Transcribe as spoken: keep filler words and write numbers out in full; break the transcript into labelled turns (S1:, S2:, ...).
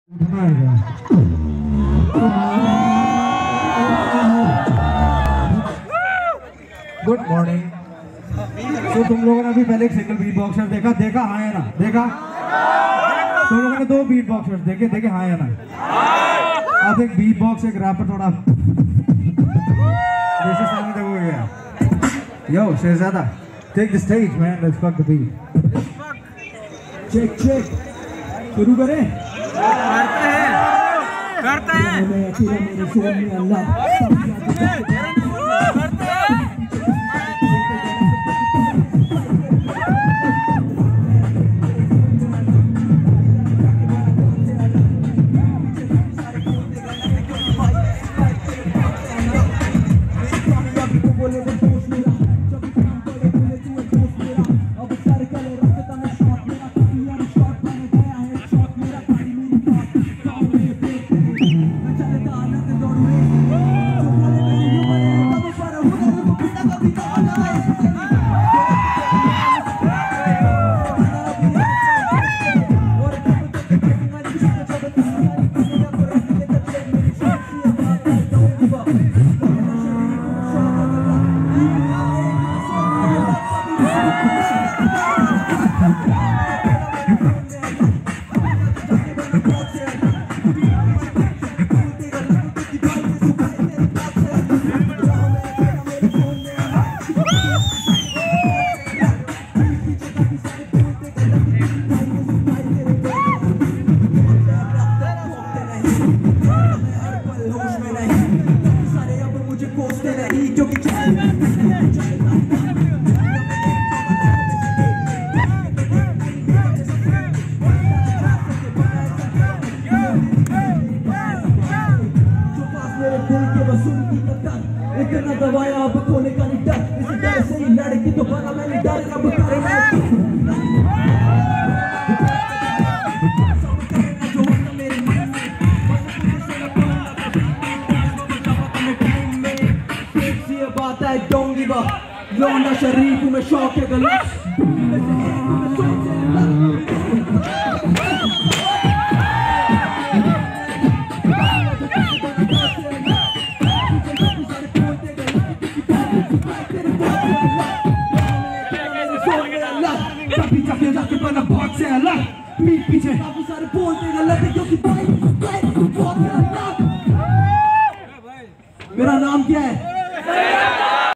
S1: Good morning. तो तुम लोगों ने अभी पहले एक सिंगल बीट बॉक्सर देखा देखा हाँ या ना देखा? तुम लोगों ने दो बीट बॉक्सर्स देखे देखे हाँ या ना? अब एक बीट बॉक्स एक रैपर थोड़ा जैसे सामने देखो गया। Yo, Shehzada, take the stage, man. Let's fuck the beat. Check, check. शुरू करें?
S2: करते हैं, करते हैं।
S3: इतना दबाया अब खोने का नहीं डर, इस डर से ही लड़की तो बना मैंने डर अब करे मैं जो होता मेरे मन में सेक्सी बात है डोंट गिव अप लौंडा शरीफ में शौक है गलत पीछे काफी सारे बोलते गलत है क्योंकि भाई मेरा नाम क्या है?